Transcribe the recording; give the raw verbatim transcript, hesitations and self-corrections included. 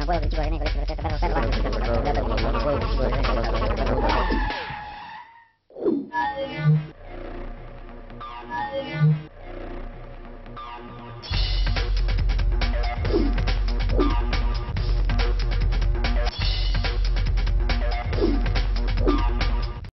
no puedo, que el chico que viene con el colegio, perro, perro, perro,